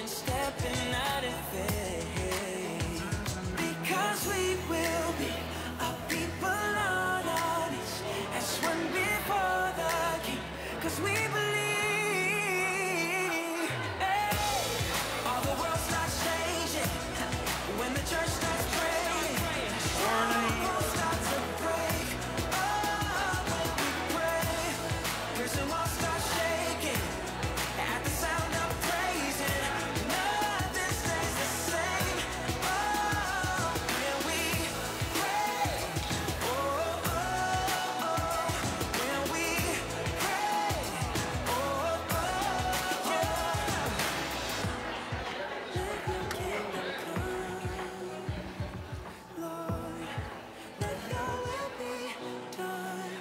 and stepping out in faith. Because we will be a people on our knees as one before the King. Because we believe, hey, all the world starts changing when the church starts praying. Strongholds start to break. Oh, when we pray, prison walls start shaking at the sound of praising. Nothing stays the same. Oh, when we pray. Oh, oh, oh, when we pray. Oh, oh, yeah. Let your kingdom come, Lord. Let your will be done.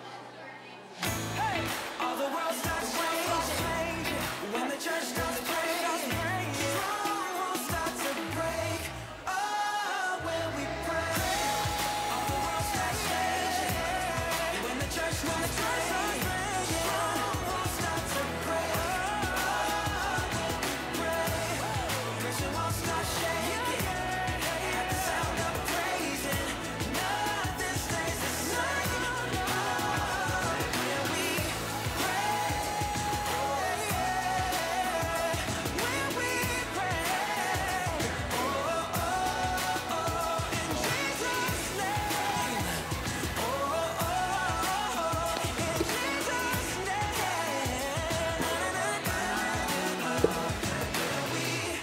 Hey, all the world starts changing when the church starts praying. Strongholds start to break. Oh, when we pray. All the world starts changing when the church starts praying. Strongholds start to break. Oh, when we pray. Prison walls start shaking at the sound of praising. Nothing stays the same. Oh, when we pray. When we pray. Oh, oh, oh, in Jesus' name. Oh, oh, oh, in Jesus' name.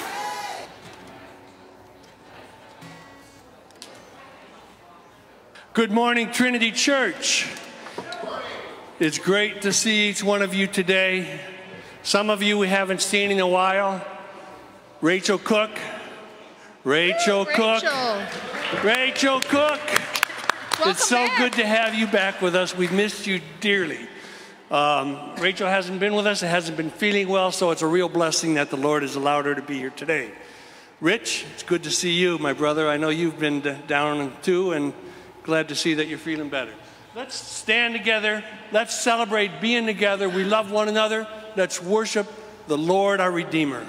Good morning, Trinity Church. It's great to see each one of you today. Some of you we haven't seen in a while. Rachel Cook. Rachel Cook. Rachel Cook. It's so good to have you back with us. We've missed you dearly. Rachel hasn't been with us, hasn't been feeling well, so it's a real blessing that the Lord has allowed her to be here today. Rich, it's good to see you, my brother. I know you've been down too, and glad to see that you're feeling better. Let's stand together. Let's celebrate being together. We love one another. Let's worship the Lord, our Redeemer.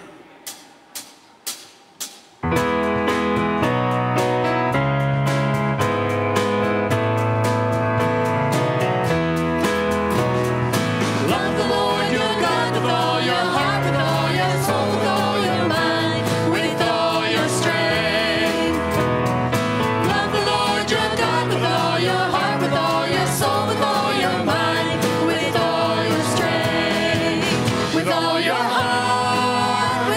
Love the Lord your God with all your heart, with all your soul, with all your mind, with all your strength. Love the Lord your God with all your heart, with all your soul, with all your mind, with all your strength. With all your heart,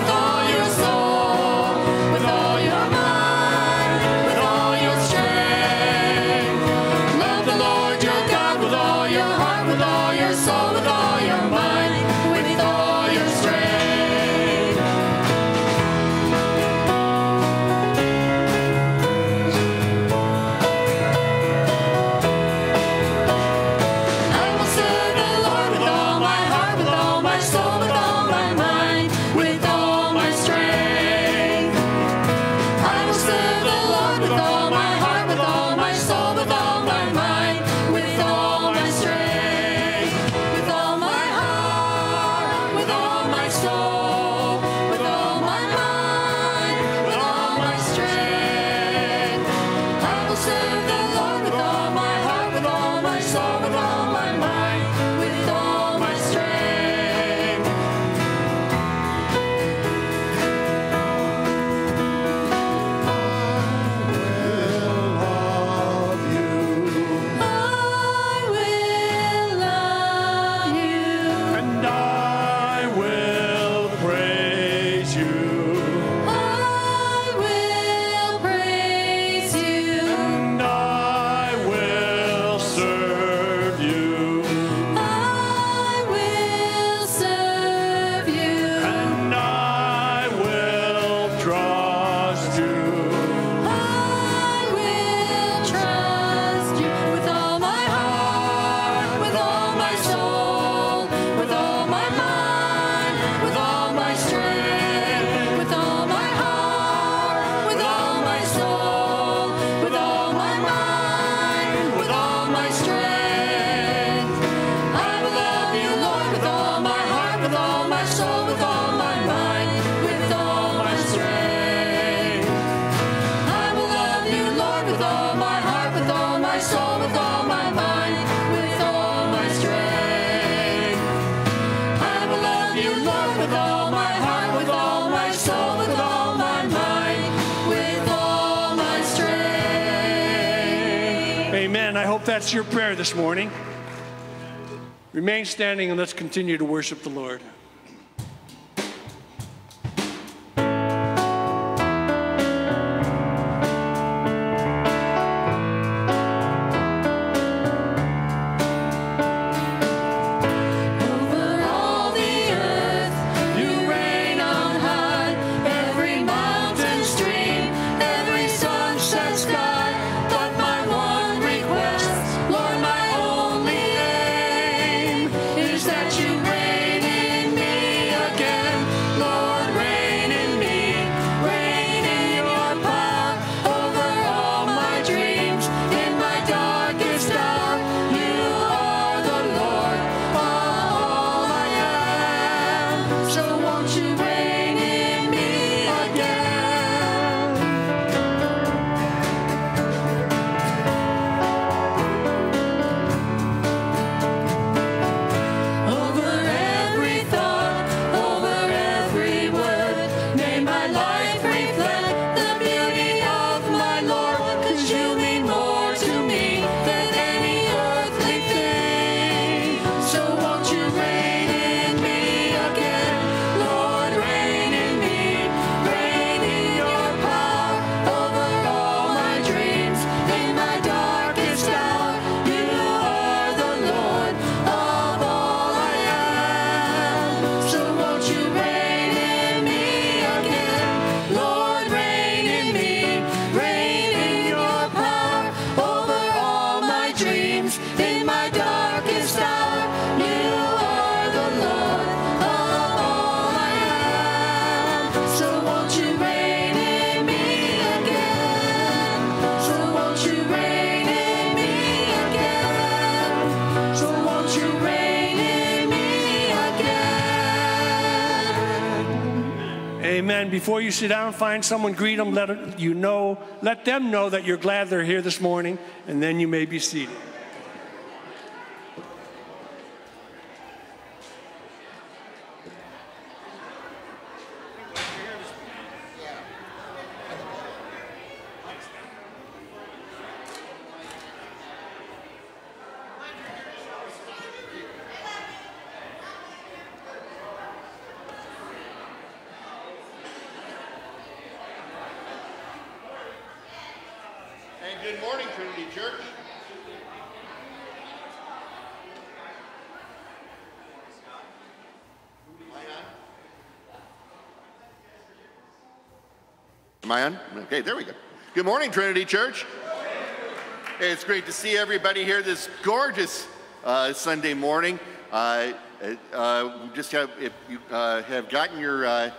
Amen. I hope that's your prayer this morning. Remain standing and let's continue to worship the Lord. Amen. Before you sit down, find someone, greet them, let them know that you're glad they're here this morning, and then you may be seated. Good morning, Trinity Church. Am I on? Okay, there we go. Good morning, Trinity Church. Hey, it's great to see everybody here this gorgeous Sunday morning. Just have, if you have gotten your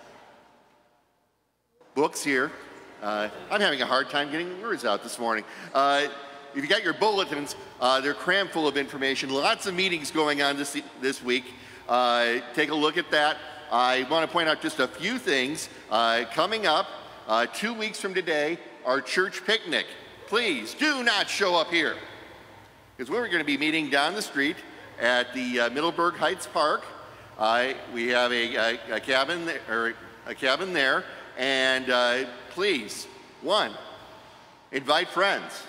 books here, I'm having a hard time getting words out this morning. If you got your bulletins, they're crammed full of information. Lots of meetings going on this week. Take a look at that. I want to point out just a few things. Coming up 2 weeks from today, our church picnic. Please do not show up here, because we're going to be meeting down the street at the Middleburg Heights Park. We have a cabin there, and please, one, invite friends.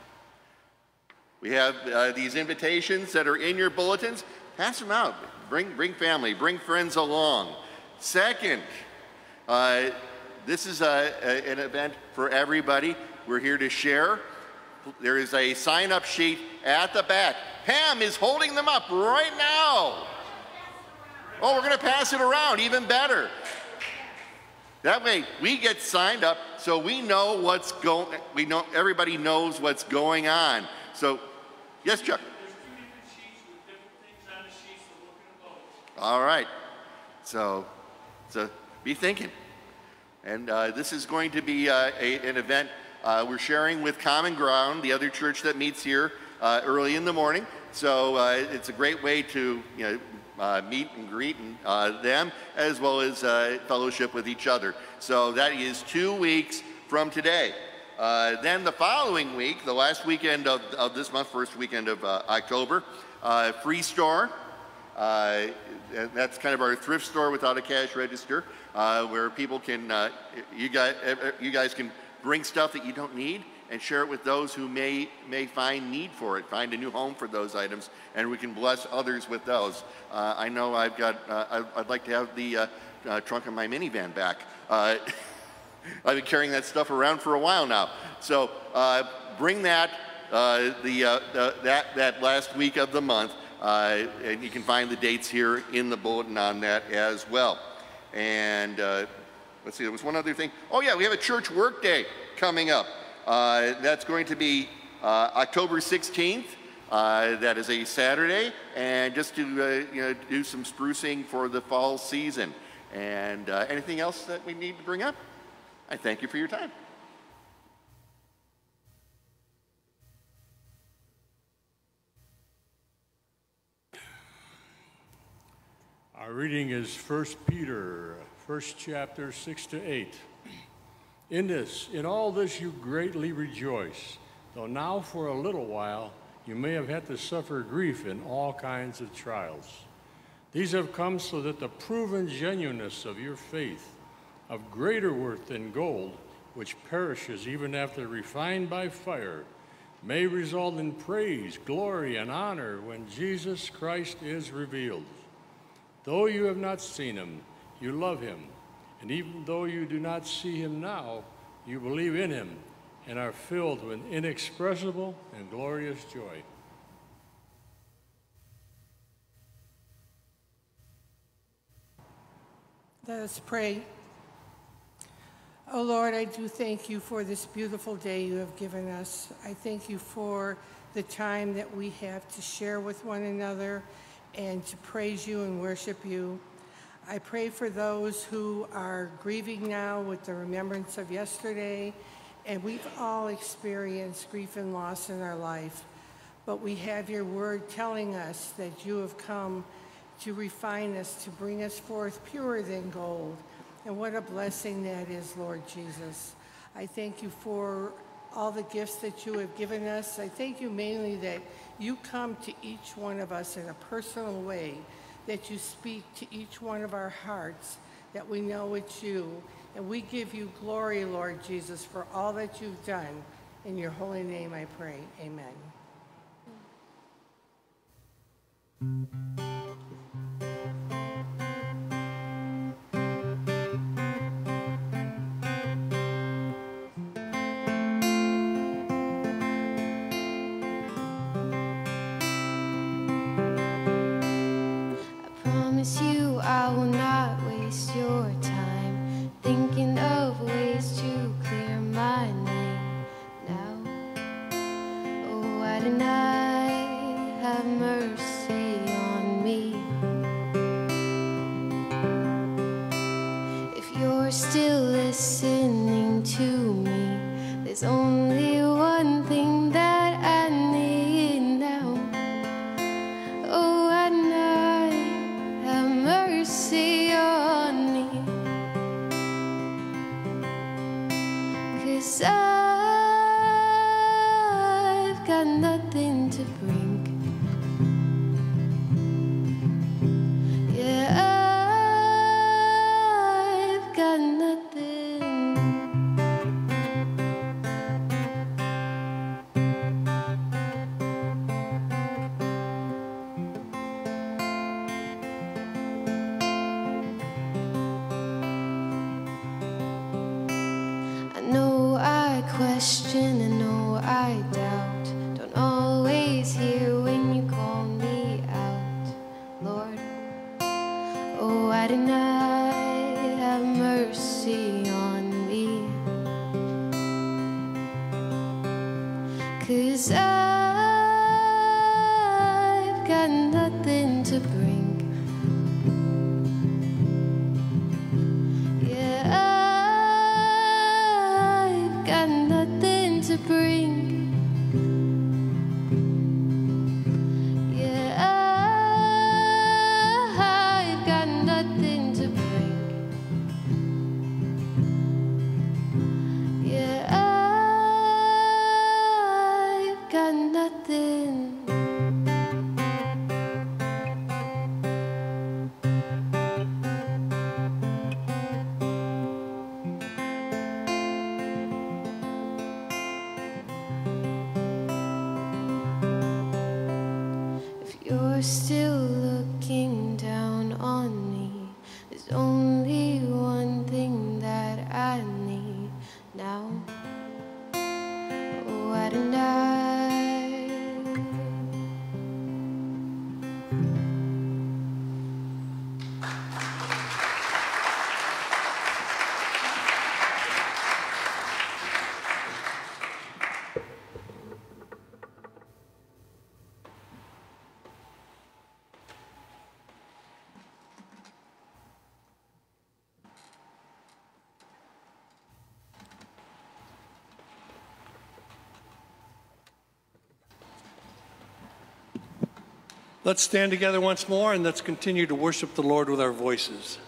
We have these invitations that are in your bulletins. Pass them out. Bring family, bring friends along. Second, this is an event for everybody. We're here to share. There is a sign-up sheet at the back. Pam is holding them up right now. Oh, we're going to pass it around, even better. That way, we get signed up, so we know what's going. Everybody knows what's going on. So, yes, Chuck. There's 2 different sheets with different things on the sheets, so we're going to vote. All right. So be thinking. And this is going to be an event we're sharing with Common Ground, the other church that meets here early in the morning. So it's a great way to meet and greet them, as well as fellowship with each other. So that is 2 weeks from today. Then the following week, the last weekend of this month, first weekend of October, Free Store. And that's kind of our thrift store without a cash register, where people can, you guys can bring stuff that you don't need and share it with those who may find need for it, find a new home for those items, and we can bless others with those. I know I'd like to have the trunk of my minivan back. I've been carrying that stuff around for a while now. So bring that that last week of the month, and you can find the dates here in the bulletin on that as well. And let's see, there was one other thing. Oh yeah, we have a church work day coming up. That's going to be October 16th. That is a Saturday, and just to do some sprucing for the fall season. And anything else that we need to bring up? I thank you for your time. Our reading is 1 Peter, 1st chapter, 6-8. In all this you greatly rejoice, though now for a little while you may have had to suffer grief in all kinds of trials. These have come so that the proven genuineness of your faith, of greater worth than gold, which perishes even after refined by fire, may result in praise, glory, and honor when Jesus Christ is revealed. Though you have not seen him, you love him. And even though you do not see him now, you believe in him and are filled with inexpressible and glorious joy. Let us pray. Oh Lord, I do thank you for this beautiful day you have given us. I thank you for the time that we have to share with one another and to praise you and worship you. I pray for those who are grieving now with the remembrance of yesterday, and we've all experienced grief and loss in our life, but we have your word telling us that you have come to refine us, to bring us forth purer than gold. And what a blessing that is, Lord Jesus. I thank you for all the gifts that you have given us. I thank you mainly that you come to each one of us in a personal way, that you speak to each one of our hearts, that we know it's you. And we give you glory, Lord Jesus, for all that you've done. In your holy name I pray, amen. Promise you I will not waste your time thinking of ways to clear my name now. Oh, why didn't I have mercy on me? If you're still listening to me, there's only one thing that I need now. Oh, why didn't I have mercy on me? 'Cause I've got nothing to bring. Yeah, I've got nothing. I know I question, I know I doubt, don't always hear when you call me out, Lord. Oh, why didn't I have mercy on me? 'Cause I've got nothing to bring. Yeah, I've got nothing to bring. still looking down on me. There's only one thing that I need now. Why didn't I? Let's stand together once more and let's continue to worship the Lord with our voices.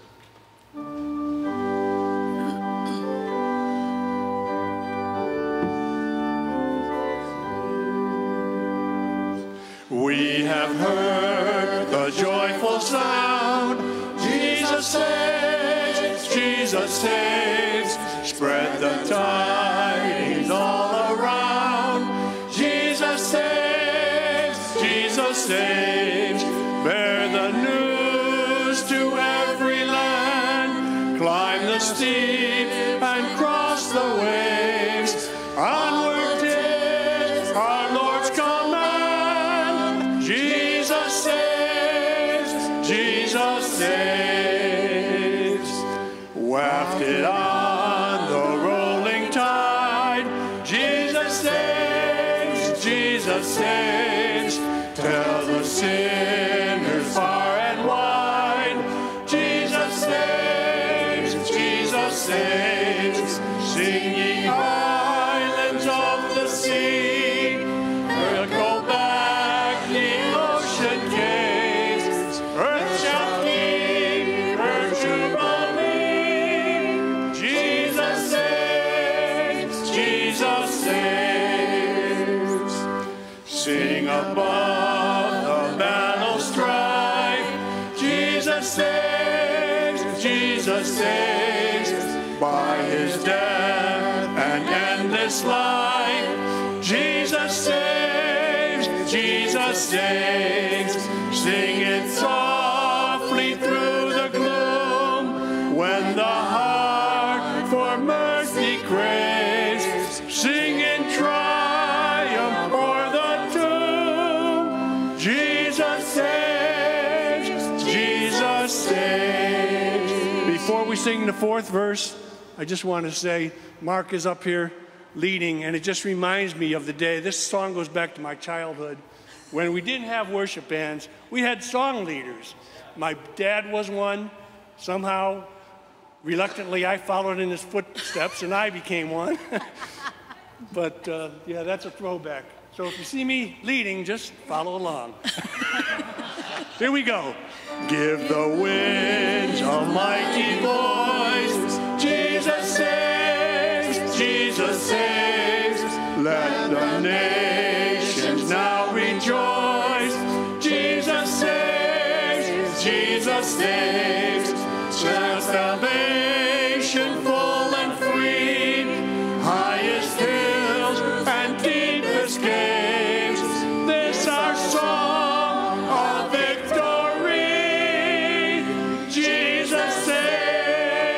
We have heard the joyful sound. Jesus saves, Jesus saves. Spread the tidings all around. Jesus saves, Jesus saves. Bear the news to every land. Climb the steep and cross the waves. Onward 'tis our Lord's command. Jesus saves, Jesus saves. Wafted on the rolling tide. Jesus saves, Jesus saves. Tell the sinners far and wide. Jesus saves, Jesus saves. Sing ye islands of the sea. Go back the ocean caves. Earth shall keep her jubilee. Jesus saves, Jesus saves. Sing above the battle strife. Jesus saves, Jesus saves. By his death and endless life. Jesus saves, Jesus saves. Sing it softly through the gloom. When the heart for mercy craves. Sing in triumph o'er the tomb. Jesus saves, Jesus saves. Before we sing the fourth verse, I just want to say Mark is up here leading, and it just reminds me of the day. This song goes back to my childhood. When we didn't have worship bands, we had song leaders. My dad was one. Somehow, reluctantly, I followed in his footsteps, and I became one. But yeah, that's a throwback. So if you see me leading, just follow along. Here we go. Give the winds a mighty voice. Jesus saves, Jesus saves. Let the nations now rejoice. Jesus saves, Jesus saves. Salvation full and free. Highest hills and deepest caves. This our song of victory. Jesus saves.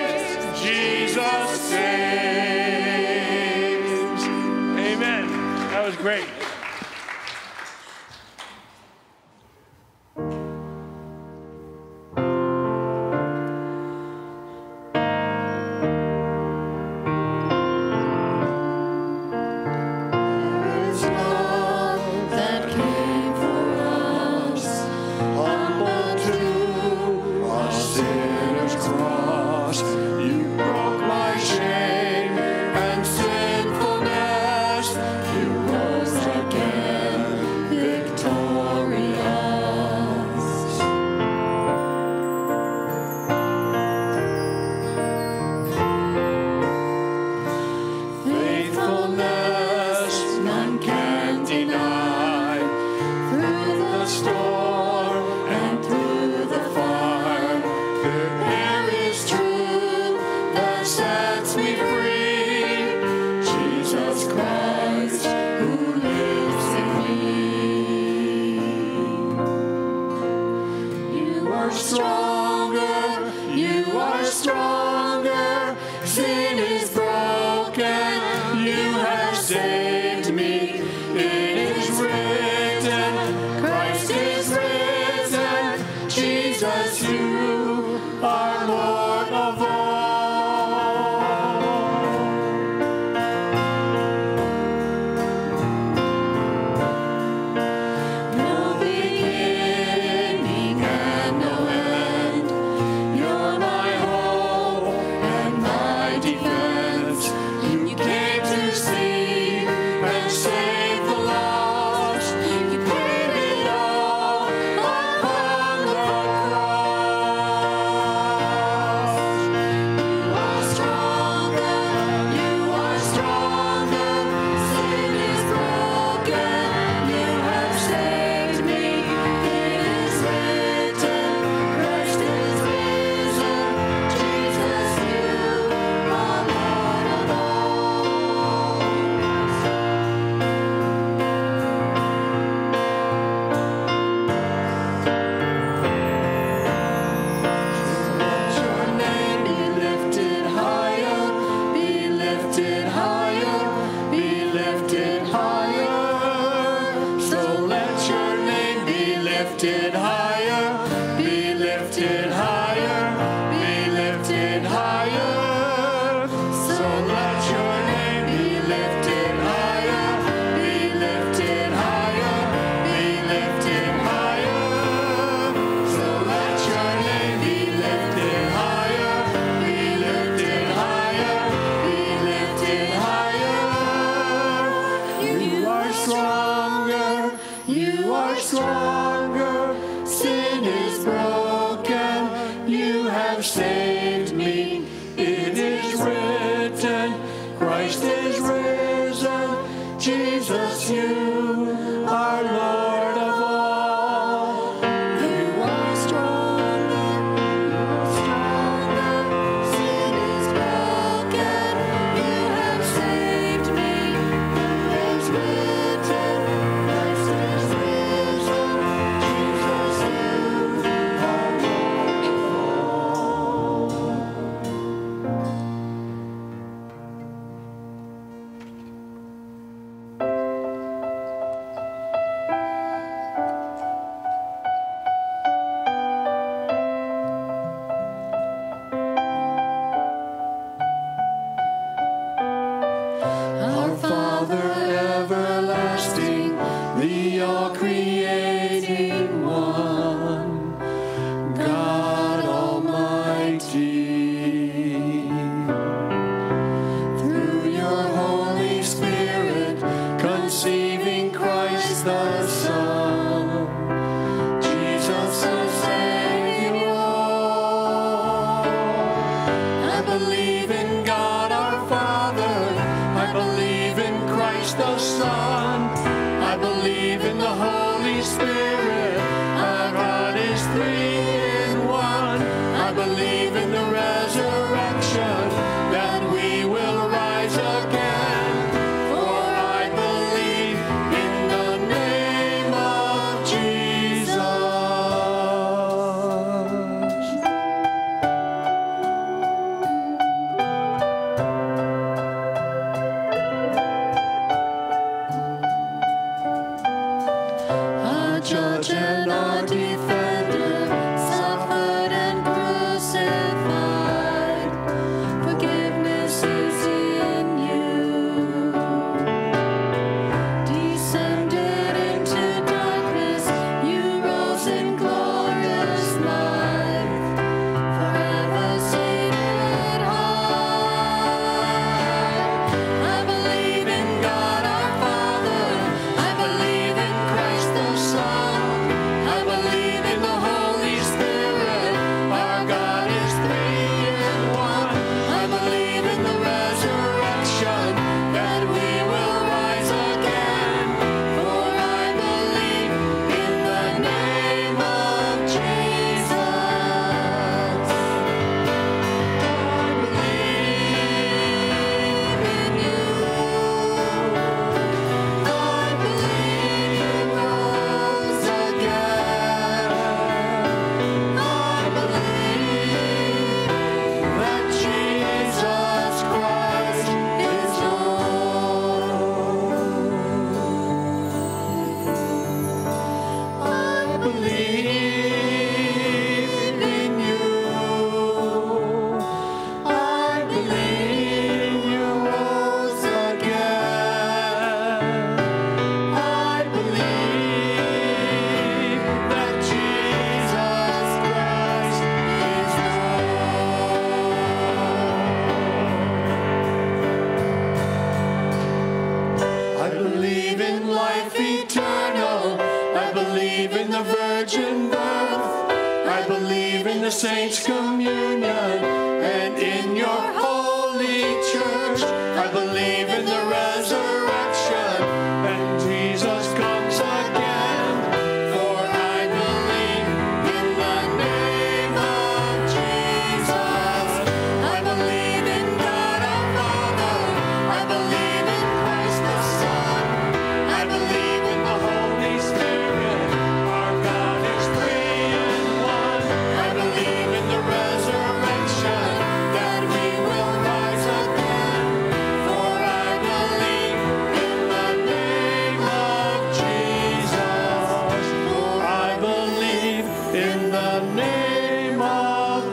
life eternal. I believe in the virgin birth. I believe in the saints' communion and in your holy church. I believe in the resurrection and Jesus comes again. For I believe in the name of Jesus. I believe in God our Father. I believe in Christ the Son. I believe in the Holy Spirit. Our God is three in one. I believe in the resurrection, that we will rise again. For I believe in the name of Jesus. For I believe in the name of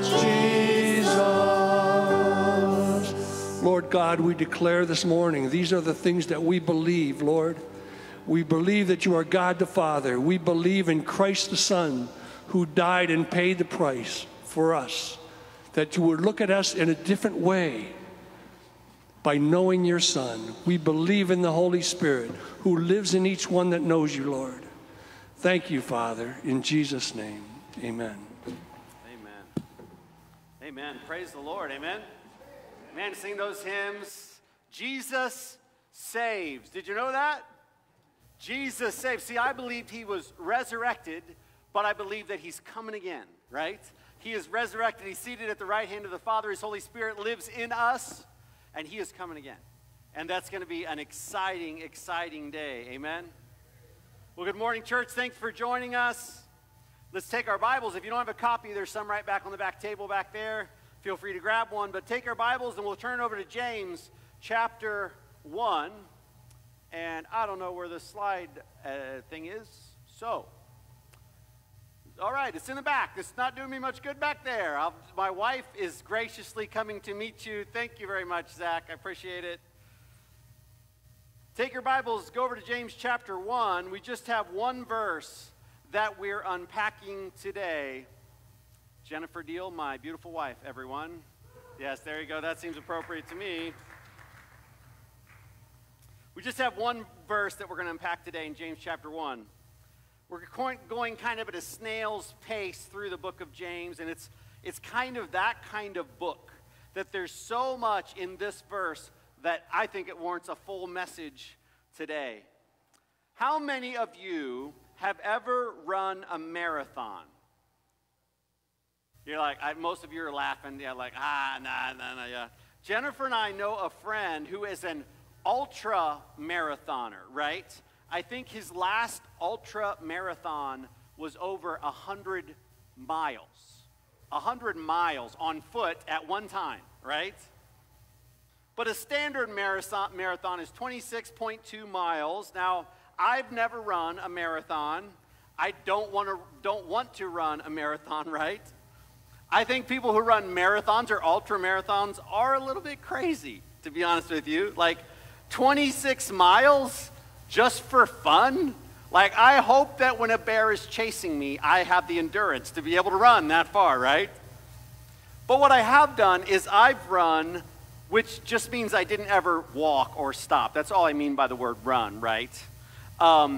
Jesus. Lord God, we declare this morning, these are the things that we believe, Lord. We believe that you are God the Father. We believe in Christ the Son, who died and paid the price for us, that you would look at us in a different way by knowing your Son. We believe in the Holy Spirit, who lives in each one that knows you, Lord. Thank you, Father, in Jesus' name, amen. Amen. Amen. Praise the Lord. Amen. Man, sing those hymns. Jesus saves. Did you know that? Jesus saves. See, I believed he was resurrected, but I believe that he's coming again, right? He is resurrected. He's seated at the right hand of the Father. His Holy Spirit lives in us, and he is coming again. And that's going to be an exciting, exciting day. Amen? Well, good morning, church. Thanks for joining us. Let's take our Bibles. If you don't have a copy, there's some right back on the back table back there. Feel free to grab one. But take our Bibles, and we'll turn over to James chapter 1. And I don't know where the slide thing is. So, all right, it's in the back. It's not doing me much good back there. My wife is graciously coming to meet you. Thank you very much, Zach. I appreciate it. Take your Bibles, go over to James chapter 1. We just have one verse that we're unpacking today. Jennifer Deal, my beautiful wife, everyone. Yes, there you go. That seems appropriate to me. We just have one verse that we're going to unpack today in James chapter 1. We're going kind of at a snail's pace through the book of James, and it's kind of that kind of book, that there's so much in this verse that I think it warrants a full message today. How many of you have ever run a marathon? You're like, most of you are laughing. Yeah, like, nah, yeah. Jennifer and I know a friend who is an ultra marathoner, right? I think his last ultra marathon was over 100 miles. 100 miles on foot at one time, right? But a standard marathon is 26.2 miles. Now, I've never run a marathon. I don't want to run a marathon, right? I think people who run marathons or ultra marathons are a little bit crazy, to be honest with you. Like, 26 miles just for fun? Like, I hope that when a bear is chasing me, I have the endurance to be able to run that far, right? But what I have done is I've run, which just means I didn't ever walk or stop. That's all I mean by the word run, right? The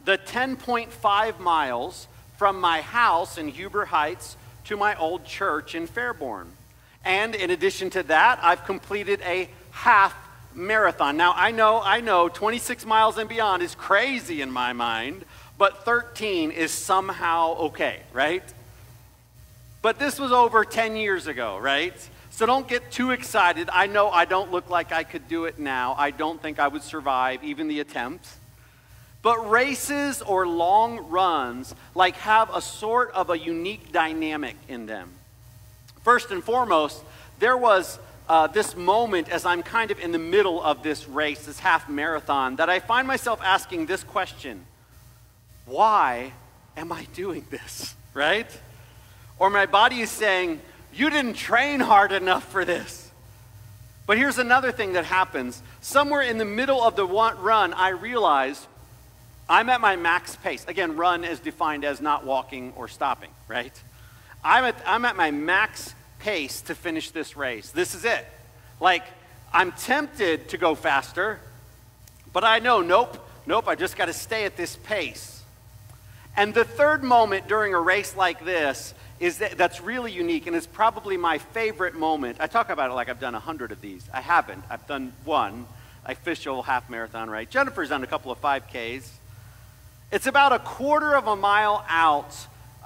10.5 miles from my house in Huber Heights to my old church in Fairborn. And in addition to that, I've completed a half marathon. Now, I know 26 miles and beyond is crazy in my mind, but 13 is somehow okay, right? But this was over 10 years ago, right? So don't get too excited. I know I don't look like I could do it now. I don't think I would survive even the attempt. But races or long runs have a sort of a unique dynamic in them. First and foremost, there was this moment as I'm kind of in the middle of this race, this half marathon, that I find myself asking this question: why am I doing this, right? Or my body is saying, you didn't train hard enough for this. But here's another thing that happens. Somewhere in the middle of the run, I realize I'm at my max pace. Again, run is defined as not walking or stopping, right? I'm at my max pace to finish this race. This is it. I'm tempted to go faster, but I know, nope, nope, I just got to stay at this pace. And the third moment during a race like this is that's really unique, and it's probably my favorite moment. I talk about it like I've done 100 of these. I haven't. I've done one official half marathon, right? Jennifer's done a couple of 5Ks. It's about a quarter of a mile out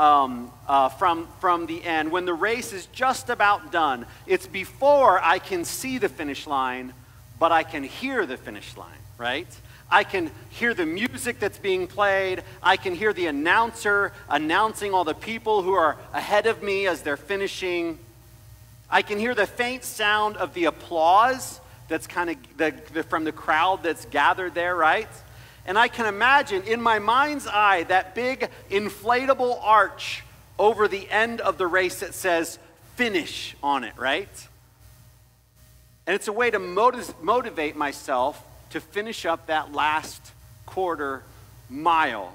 from the end, when the race is just about done. It's before I can see the finish line, but I can hear the finish line, right? I can hear the music that's being played. I can hear the announcer announcing all the people who are ahead of me as they're finishing. I can hear the faint sound of the applause that's kind of from the crowd that's gathered there, right? And I can imagine in my mind's eye that big inflatable arch over the end of the race that says finish on it, right? And it's a way to motivate myself to finish up that last quarter mile.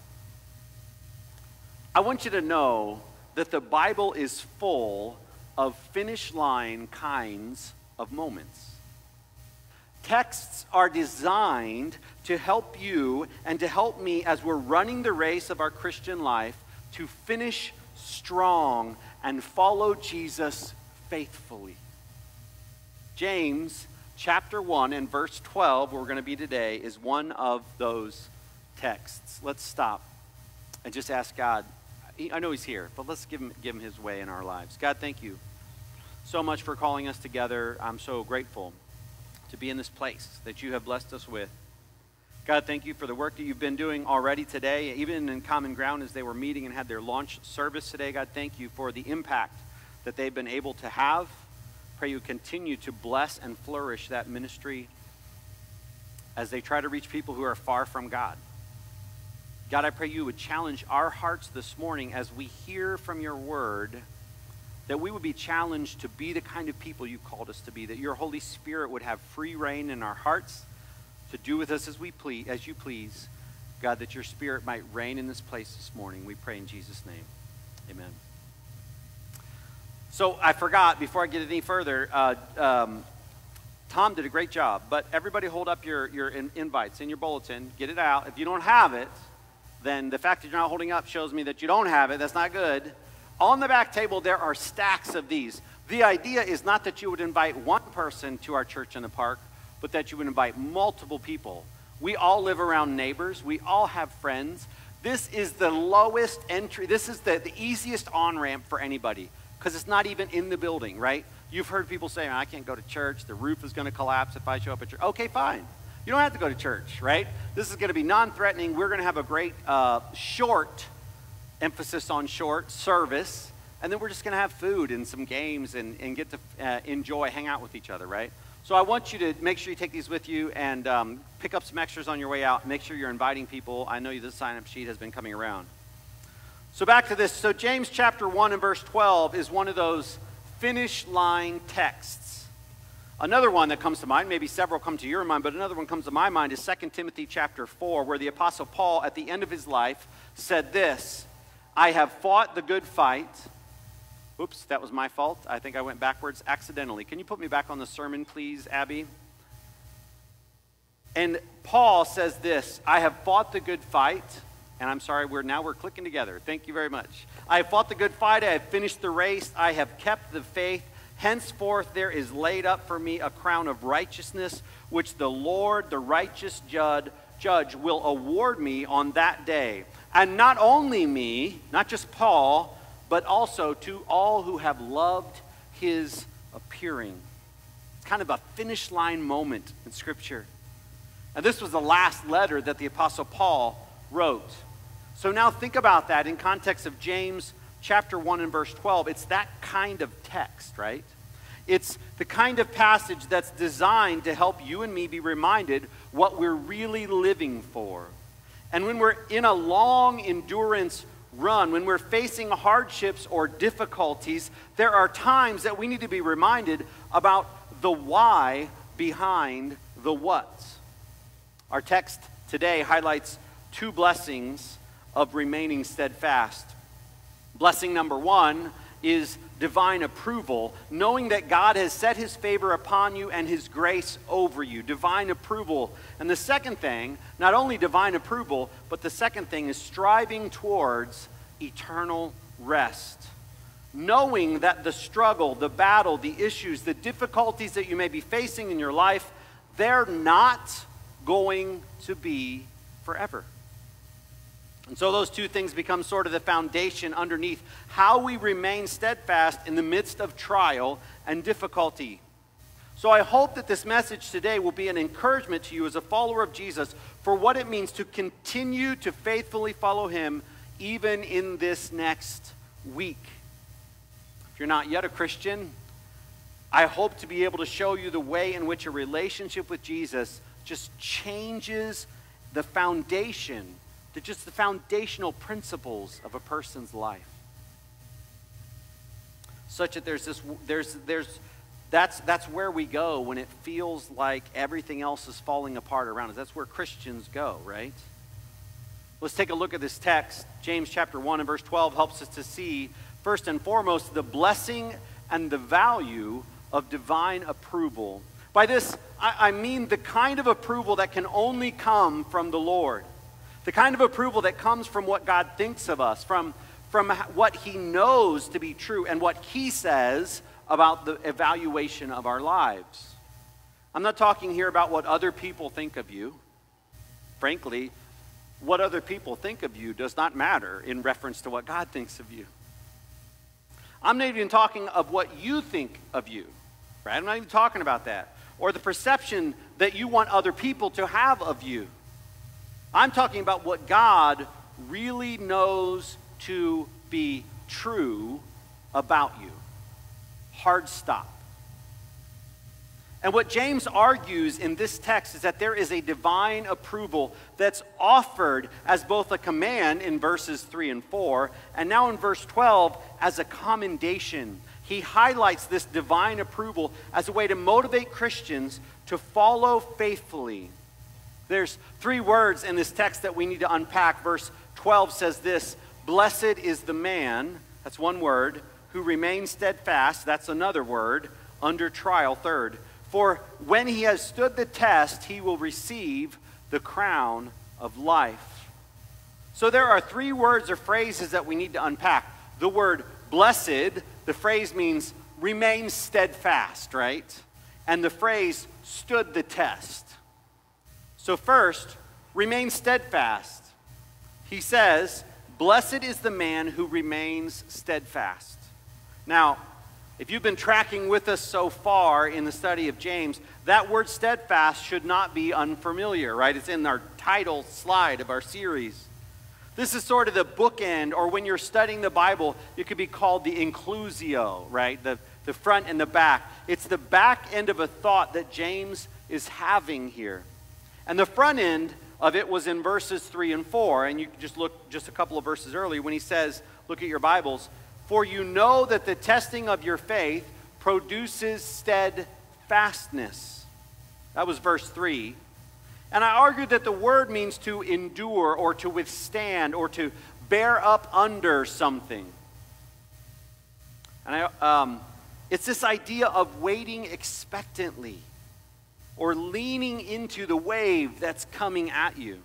I want you to know that the Bible is full of finish line kinds of moments. Texts are designed to help you and to help me as we're running the race of our Christian life to finish strong and follow Jesus faithfully. James chapter 1 and verse 12, where we're going to be today, is one of those texts. Let's stop and just ask God. I know he's here, but let's give him his way in our lives. God, thank you so much for calling us together. I'm so grateful to be in this place that you have blessed us with. God, thank you for the work that you've been doing already today, even in Common Ground as they were meeting and had their launch service today. God, thank you for the impact that they've been able to have. Pray you continue to bless and flourish that ministry as they try to reach people who are far from God. God, I pray you would challenge our hearts this morning as we hear from your word, that we would be challenged to be the kind of people you called us to be, that your Holy Spirit would have free reign in our hearts to do with us as you please. God, that your Spirit might reign in this place this morning. We pray in Jesus' name. Amen. So I forgot, before I get any further, Tom did a great job, but everybody hold up your invites in your bulletin. Get it out. If you don't have it, then the fact that you're not holding up shows me that you don't have it. That's not good. On the back table, there are stacks of these. The idea is not that you would invite one person to our church in the park, but that you would invite multiple people. We all live around neighbors. We all have friends. This is the lowest entry. This is the easiest on-ramp for anybody, because it's not even in the building, right? You've heard people say, I can't go to church. The roof is going to collapse if I show up at church. Okay, fine. You don't have to go to church, right? This is going to be non-threatening. We're going to have a great short, emphasis on short, service. And then we're just going to have food and some games and get to enjoy, hang out with each other, right? So I want you to make sure you take these with you and pick up some extras on your way out. Make sure you're inviting people. I know this sign-up sheet has been coming around. So back to this. So James chapter 1 and verse 12 is one of those finish line texts. Another one that comes to mind, maybe several come to your mind, but another one comes to my mind is 2 Timothy chapter 4, where the Apostle Paul at the end of his life said this, I have fought the good fight. Oops, that was my fault. I think I went backwards accidentally. Can you put me back on the sermon, please, Abby? And Paul says this, I have fought the good fight. And I'm sorry, we're clicking together. Thank you very much. I have fought the good fight. I have finished the race. I have kept the faith. Henceforth there is laid up for me a crown of righteousness, which the Lord, the righteous judge, will award me on that day. And not only me, not just Paul, but also to all who have loved his appearing. It's kind of a finish line moment in Scripture. And this was the last letter that the Apostle Paul wrote. So now think about that in context of James chapter 1 and verse 12. It's that kind of text, right? It's the kind of passage that's designed to help you and me be reminded what we're really living for. And when we're in a long endurance run, when we're facing hardships or difficulties, there are times that we need to be reminded about the why behind the what. Our text today highlights two blessings of remaining steadfast. Blessing number one is divine approval, knowing that God has set his favor upon you and his grace over you. Divine approval. And the second thing, not only divine approval, but the second thing is striving towards eternal rest. Knowing that the struggle, the battle, the issues, the difficulties that you may be facing in your life, they're not going to be forever. And so those two things become sort of the foundation underneath how we remain steadfast in the midst of trial and difficulty. So I hope that this message today will be an encouragement to you as a follower of Jesus for what it means to continue to faithfully follow him even in this next week. If you're not yet a Christian, I hope to be able to show you the way in which a relationship with Jesus just changes the foundation, just the foundational principles of a person's life. Such that that's where we go when it feels like everything else is falling apart around us. That's where Christians go, right? Let's take a look at this text. James chapter 1 and verse 12 helps us to see, first and foremost, the blessing and the value of divine approval. By this, I mean the kind of approval that can only come from the Lord. The kind of approval that comes from what God thinks of us, from what he knows to be true and what he says about the evaluation of our lives. I'm not talking here about what other people think of you. Frankly, what other people think of you does not matter in reference to what God thinks of you. I'm not even talking of what you think of you, right? I'm not even talking about that. Or the perception that you want other people to have of you. I'm talking about what God really knows to be true about you. Hard stop. And what James argues in this text is that there is a divine approval that's offered as both a command in verses 3 and 4, and now in verse 12 as a commendation. He highlights this divine approval as a way to motivate Christians to follow faithfully. There's three words in this text that we need to unpack. Verse 12 says this: blessed is the man, that's one word, who remains steadfast, that's another word, under trial, third. For when he has stood the test, he will receive the crown of life. So there are three words or phrases that we need to unpack. The word blessed, the phrase means remain steadfast, right? And the phrase stood the test. So first, remain steadfast. He says, blessed is the man who remains steadfast. Now, if you've been tracking with us so far in the study of James, that word steadfast should not be unfamiliar, right? It's in our title slide of our series. This is sort of the bookend, or when you're studying the Bible, it could be called the inclusio, right? The front and the back. It's the back end of a thought that James is having here. And the front end of it was in verses 3 and 4. And you can just look just a couple of verses earlier when he says, look at your Bibles, for you know that the testing of your faith produces steadfastness. That was verse 3. And I argued that the word means to endure or to withstand or to bear up under something. And it's this idea of waiting expectantly or leaning into the wave that's coming at you.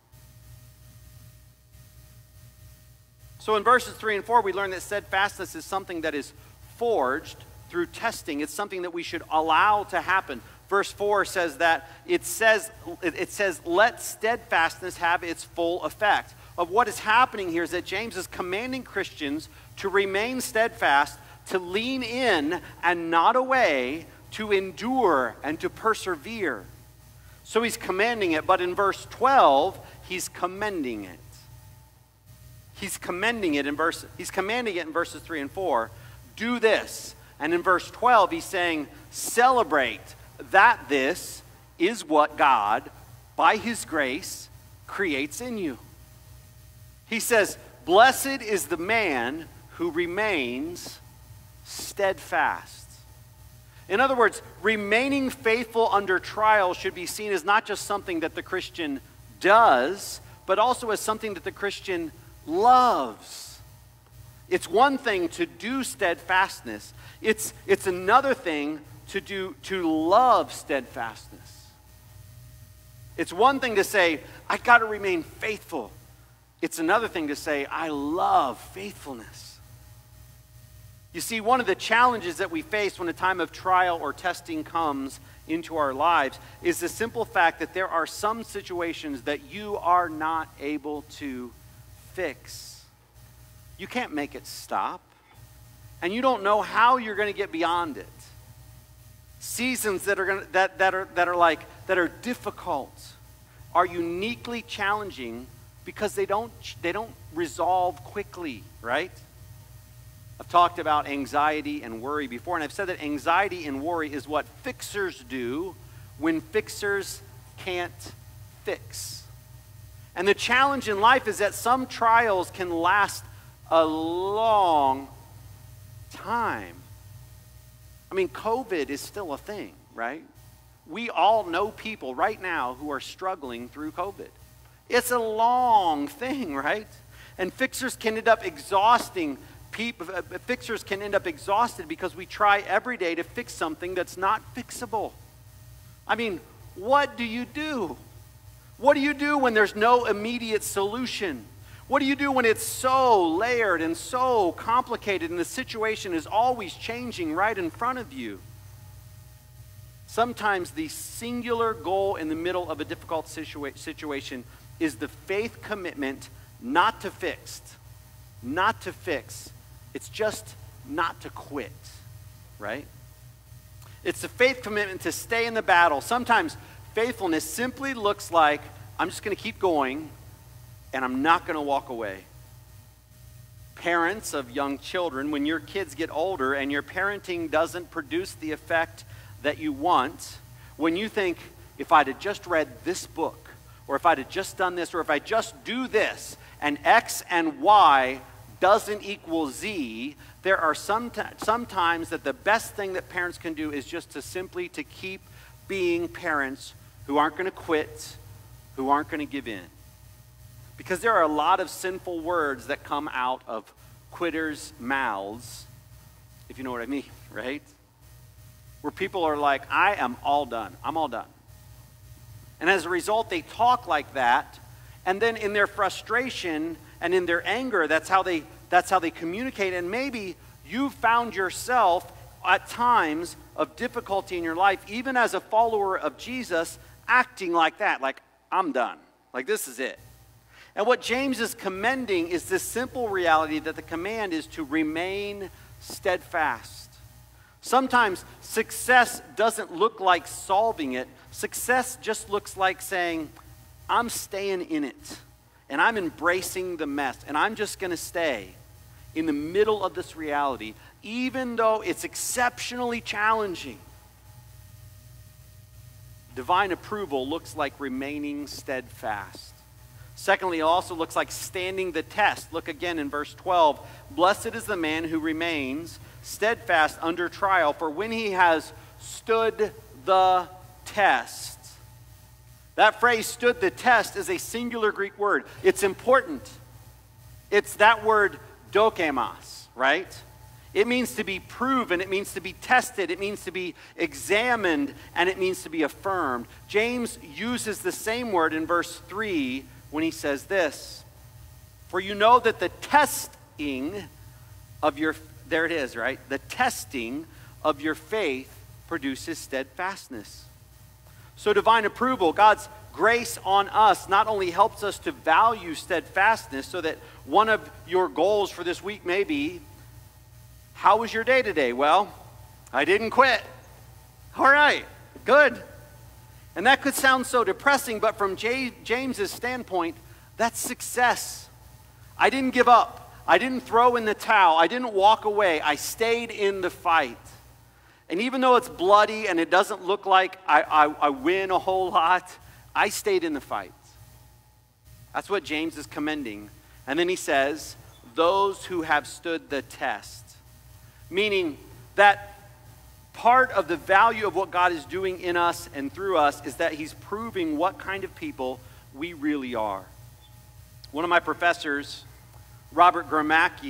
So in verses 3 and 4, we learn that steadfastness is something that is forged through testing. It's something that we should allow to happen. Verse 4 says that it says, let steadfastness have its full effect. Of what is happening here is that James is commanding Christians to remain steadfast, to lean in and not away, to endure and to persevere. So he's commanding it, but in verse 12, he's commending it. He's commanding it in verses 3 and 4. Do this. And in verse 12, he's saying, celebrate that this is what God, by his grace, creates in you. He says, blessed is the man who remains steadfast. In other words, remaining faithful under trial should be seen as not just something that the Christian does, but also as something that the Christian loves. It's one thing to do steadfastness. It's another thing to love steadfastness. It's one thing to say, I got to remain faithful. It's another thing to say, I love faithfulness. You see, one of the challenges that we face when a time of trial or testing comes into our lives is the simple fact that there are some situations that you are not able to fix. You can't make it stop. And you don't know how you're going to get beyond it. Seasons that are difficult are uniquely challenging because they don't resolve quickly, right? I've talked about anxiety and worry before, and I've said that anxiety and worry is what fixers do when fixers can't fix. And the challenge in life is that some trials can last a long time. I mean, COVID is still a thing, right? We all know people right now who are struggling through COVID. It's a long thing, right? And fixers can end up exhausting people. Fixers can end up exhausted because we try every day to fix something that's not fixable. I mean, what do you do? What do you do when there's no immediate solution? What do you do when it's so layered and so complicated and the situation is always changing right in front of you? Sometimes the singular goal in the middle of a difficult situation is the faith commitment not to fix. Not to fix. It's just not to quit, right? It's the faith commitment to stay in the battle. Sometimes faithfulness simply looks like, I'm just going to keep going, and I'm not going to walk away. Parents of young children, when your kids get older and your parenting doesn't produce the effect that you want, when you think, if I'd have just read this book, or if I'd have just done this, or if I just do this, and X and Y doesn't equal Z, there are some times that the best thing that parents can do is just to simply to keep being parents who aren't going to quit, who aren't going to give in. Because there are a lot of sinful words that come out of quitters' mouths, if you know what I mean, right? Where people are like, I am all done. I'm all done. And as a result, they talk like that, and then in their frustration and in their anger, that's how they communicate. And maybe you found yourself at times of difficulty in your life, even as a follower of Jesus, acting like that, like, I'm done. Like, this is it. And what James is commending is this simple reality that the command is to remain steadfast. Sometimes success doesn't look like solving it. Success just looks like saying, I'm staying in it, and I'm embracing the mess, and I'm just going to stay in the middle of this reality, even though it's exceptionally challenging. Divine approval looks like remaining steadfast. Secondly, it also looks like standing the test. Look again in verse 12. Blessed is the man who remains steadfast under trial, for when he has stood the test. That phrase, stood the test, is a singular Greek word. It's important. It's that word dokemos, right? It means to be proven, it means to be tested, it means to be examined, and it means to be affirmed. James uses the same word in verse 3 when he says this, for you know that the testing of your, there it is, right? The testing of your faith produces steadfastness. So divine approval, God's grace on us, not only helps us to value steadfastness, so that one of your goals for this week may be, how was your day today? Well, I didn't quit. All right, good. And that could sound so depressing, but from James's standpoint, that's success. I didn't give up. I didn't throw in the towel. I didn't walk away. I stayed in the fight. And even though it's bloody and it doesn't look like I win a whole lot, I stayed in the fight. That's what James is commending. And then he says, those who have stood the test. Meaning that part of the value of what God is doing in us and through us is that he's proving what kind of people we really are. One of my professors, Robert Gramacki,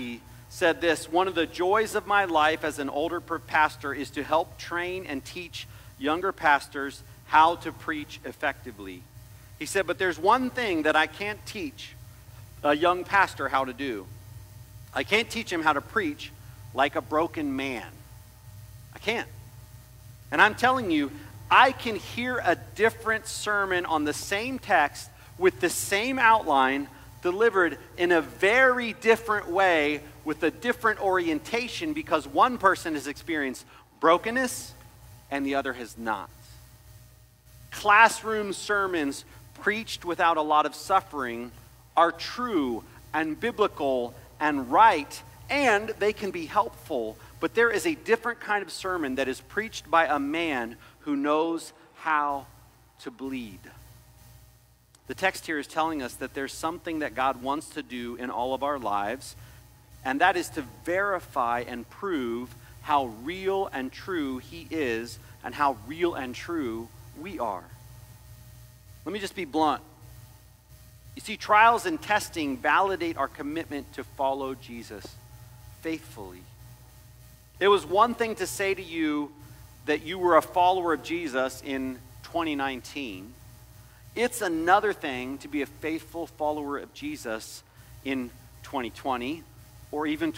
said this: one of the joys of my life as an older pastor is to help train and teach younger pastors how to preach effectively. He said, but there's one thing that I can't teach a young pastor how to do. I can't teach him how to preach like a broken man. I can't. And I'm telling you, I can hear a different sermon on the same text with the same outline delivered in a very different way with a different orientation because one person has experienced brokenness and the other has not. Classroom sermons preached without a lot of suffering are true and biblical and right, and they can be helpful. But there is a different kind of sermon that is preached by a man who knows how to bleed. The text here is telling us that there's something that God wants to do in all of our lives, and that is to verify and prove how real and true He is and how real and true we are. Let me just be blunt. You see, trials and testing validate our commitment to follow Jesus faithfully. It was one thing to say to you that you were a follower of Jesus in 2019. It's another thing to be a faithful follower of Jesus in 2020 or even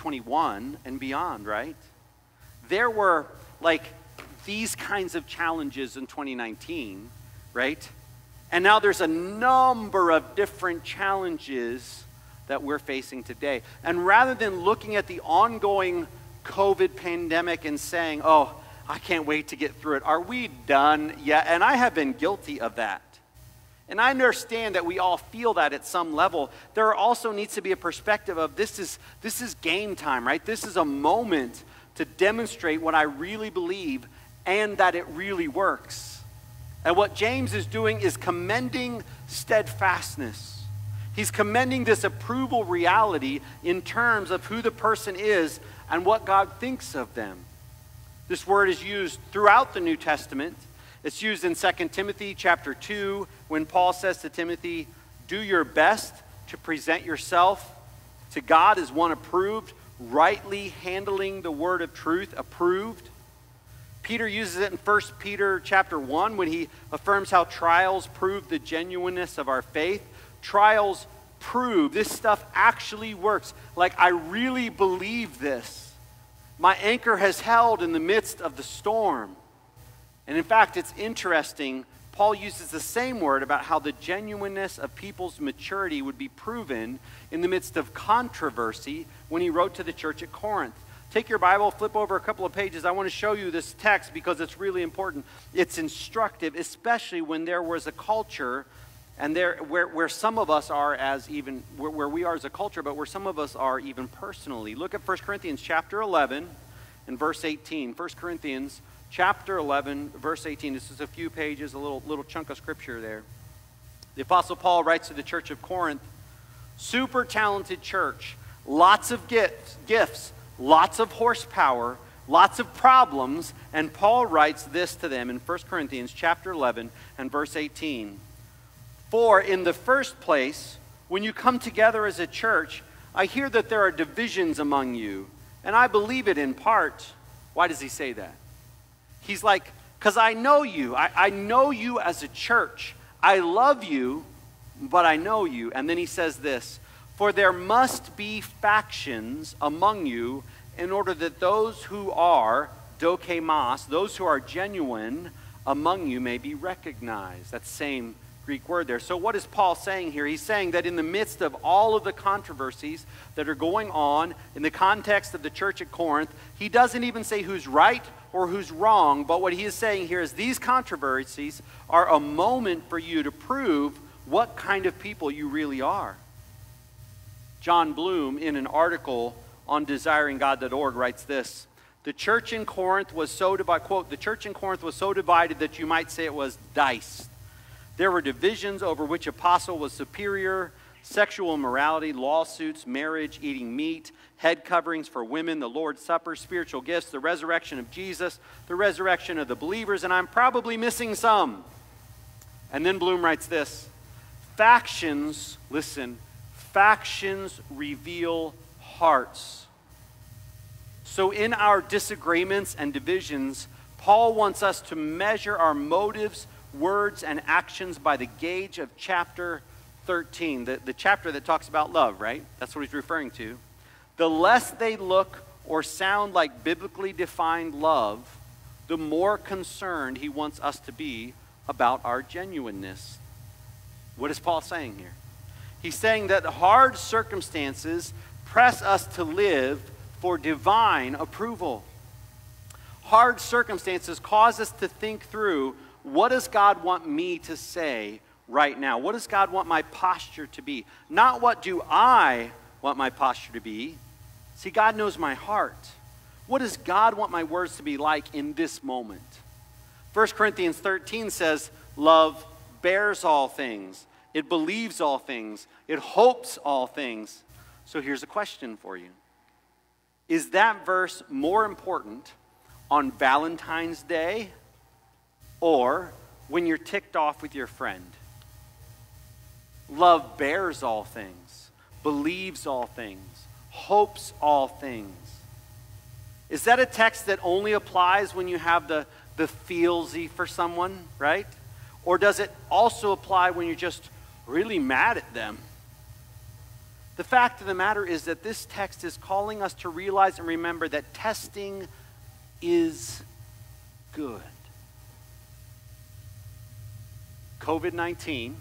2021 and beyond, right? There were like these kinds of challenges in 2019, right? And now there's a number of different challenges that we're facing today. And rather than looking at the ongoing COVID pandemic and saying, oh, I can't wait to get through it, are we done yet? And I have been guilty of that. And I understand that we all feel that at some level. There also needs to be a perspective of this is game time, right? This is a moment to demonstrate what I really believe and that it really works. And what James is doing is commending steadfastness. He's commending this approval reality in terms of who the person is and what God thinks of them. This word is used throughout the New Testament. It's used in 2 Timothy chapter 2 when Paul says to Timothy, do your best to present yourself to God as one approved, rightly handling the word of truth, approved. Peter uses it in 1 Peter chapter 1 when he affirms how trials prove the genuineness of our faith. Trials prove this stuff actually works. Like, I really believe this. My anchor has held in the midst of the storm. And in fact, it's interesting, Paul uses the same word about how the genuineness of people's maturity would be proven in the midst of controversy when he wrote to the church at Corinth. Take your Bible, flip over a couple of pages. I want to show you this text because it's really important. It's instructive, especially when there was a culture and there where some of us are as even, where we are as a culture, but where some of us are even personally. Look at 1 Corinthians chapter 11 and verse 18. 1 Corinthians chapter 11, verse 18. This is a few pages, a little chunk of scripture there. The Apostle Paul writes to the church of Corinth, super talented church, lots of gifts, lots of horsepower, lots of problems, and Paul writes this to them in 1 Corinthians chapter 11 and verse 18. For in the first place, when you come together as a church, I hear that there are divisions among you, and I believe it in part. Why does he say that? He's like, because I know you. I know you as a church. I love you, but I know you. And then he says this, for there must be factions among you in order that those who are dokemos, those who are genuine among you may be recognized. That same Greek word there. So what is Paul saying here? He's saying that in the midst of all of the controversies that are going on in the context of the church at Corinth, he doesn't even say who's right or who's wrong, but what he is saying here is these controversies are a moment for you to prove what kind of people you really are. John Bloom, in an article on desiringgod.org, writes this: the church in Corinth was so divided, quote, the church in Corinth was so divided that you might say it was diced. There were divisions over which apostle was superior, sexual immorality, lawsuits, marriage, eating meat, head coverings for women, the Lord's Supper, spiritual gifts, the resurrection of Jesus, the resurrection of the believers, and I'm probably missing some. And then Bloom writes this: factions, listen, factions reveal hearts. So in our disagreements and divisions, Paul wants us to measure our motives, words, and actions by the gauge of chapter 13, the chapter that talks about love, right? That's what he's referring to. The less they look or sound like biblically defined love, the more concerned he wants us to be about our genuineness. What is Paul saying here? He's saying that hard circumstances press us to live for divine approval. Hard circumstances cause us to think through, what does God want me to say right now? What does God want my posture to be? Not what do I want my posture to be. See, God knows my heart. What does God want my words to be like in this moment? 1 Corinthians 13 says, love bears all things. It believes all things. It hopes all things. So here's a question for you. Is that verse more important on Valentine's Day or when you're ticked off with your friend? Love bears all things, believes all things, hopes all things. Is that a text that only applies when you have the feelsy for someone, right? Or does it also apply when you're just really mad at them? The fact of the matter is that this text is calling us to realize and remember that testing is good. COVID-19,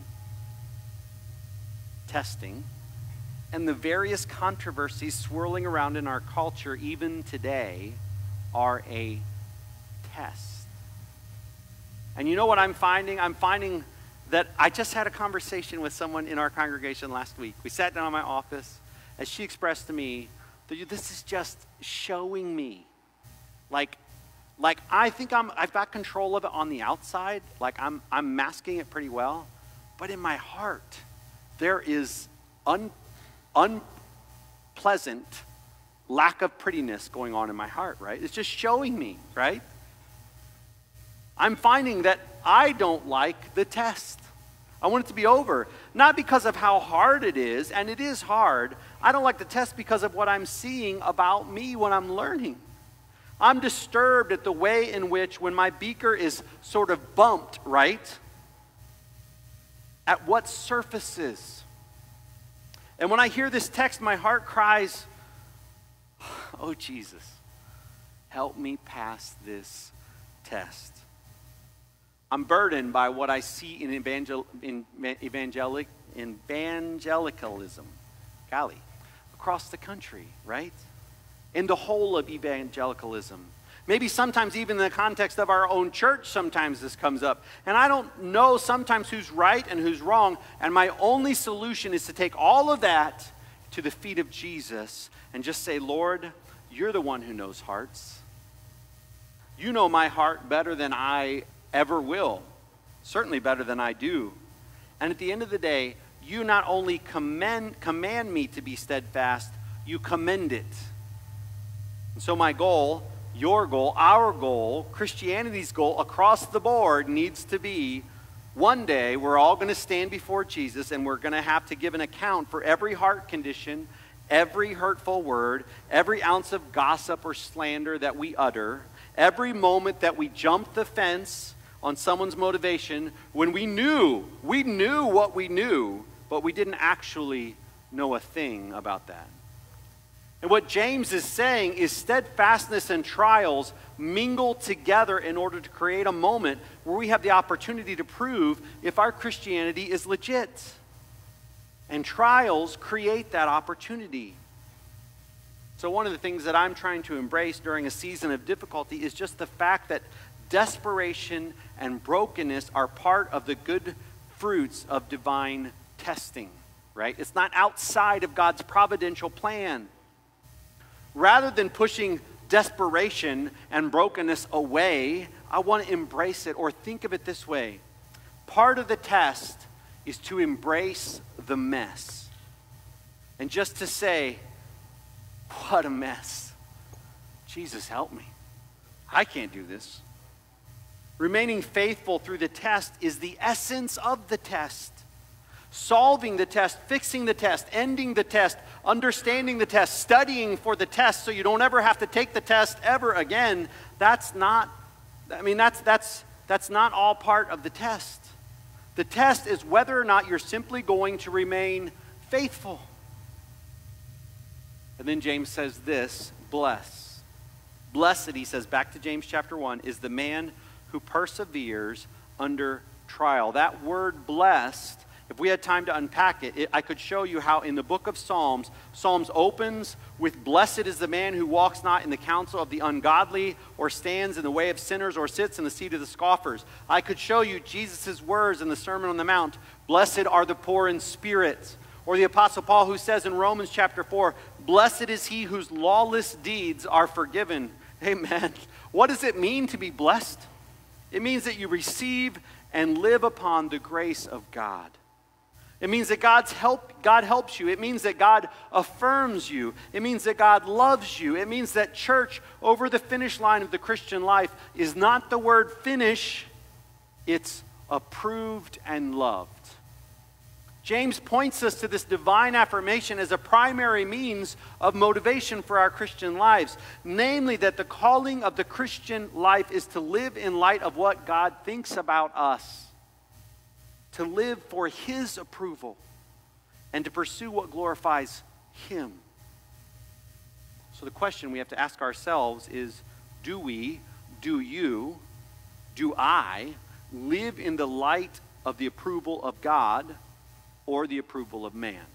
testing, and the various controversies swirling around in our culture even today are a test. And you know what I'm finding? I'm finding that I just had a conversation with someone in our congregation last week. We sat down in my office, as she expressed to me, this is just showing me, like I think I've got control of it on the outside, like I'm masking it pretty well, but in my heart, there is unpleasant lack of prettiness going on in my heart, right? It's just showing me, right? I'm finding that I don't like the test. I want it to be over. Not because of how hard it is, and it is hard. I don't like the test because of what I'm seeing about me when I'm learning. I'm disturbed at the way in which when my beaker is sort of bumped, right? At what surfaces. And when I hear this text, my heart cries, oh Jesus, help me pass this test. I'm burdened by what I see in evangelicalism, golly, across the country, right? In the whole of evangelicalism. Maybe sometimes even in the context of our own church, sometimes this comes up. And I don't know sometimes who's right and who's wrong. And my only solution is to take all of that to the feet of Jesus and just say, Lord, you're the one who knows hearts. You know my heart better than I ever will. Certainly better than I do. And at the end of the day, you not only command me to be steadfast, you commend it. And so my goal, your goal, our goal, Christianity's goal across the board needs to be one day we're all going to stand before Jesus and we're going to have to give an account for every heart condition, every hurtful word, every ounce of gossip or slander that we utter, every moment that we jumped the fence on someone's motivation when we knew what we knew, but we didn't actually know a thing about that. And what James is saying is steadfastness and trials mingle together in order to create a moment where we have the opportunity to prove if our Christianity is legit. And trials create that opportunity. So one of the things that I'm trying to embrace during a season of difficulty is just the fact that desperation and brokenness are part of the good fruits of divine testing, right? It's not outside of God's providential plan. Rather than pushing desperation and brokenness away, I want to embrace it, or think of it this way. Part of the test is to embrace the mess. And just to say, what a mess. Jesus, help me. I can't do this. Remaining faithful through the test is the essence of the test. Solving the test, fixing the test, ending the test, understanding the test, studying for the test so you don't ever have to take the test ever again, that's not all part of the test. The test is whether or not you're simply going to remain faithful. And then James says this, bless. Blessed, he says, back to James chapter 1, is the man who perseveres under trial. That word blessed, if we had time to unpack it, I could show you how in the book of Psalms, Psalms opens with blessed is the man who walks not in the counsel of the ungodly, or stands in the way of sinners, or sits in the seat of the scoffers. I could show you Jesus' words in the Sermon on the Mount, blessed are the poor in spirit. Or the Apostle Paul who says in Romans chapter 4, blessed is he whose lawless deeds are forgiven. Amen. What does it mean to be blessed? It means that you receive and live upon the grace of God. It means that God helps you. It means that God affirms you. It means that God loves you. It means that church over the finish line of the Christian life is not the word finish, it's approved and loved. James points us to this divine affirmation as a primary means of motivation for our Christian lives. Namely, that the calling of the Christian life is to live in light of what God thinks about us. To live for his approval. And to pursue what glorifies him. So the question we have to ask ourselves is, do we, do you, do I live in the light of the approval of God or the approval of man?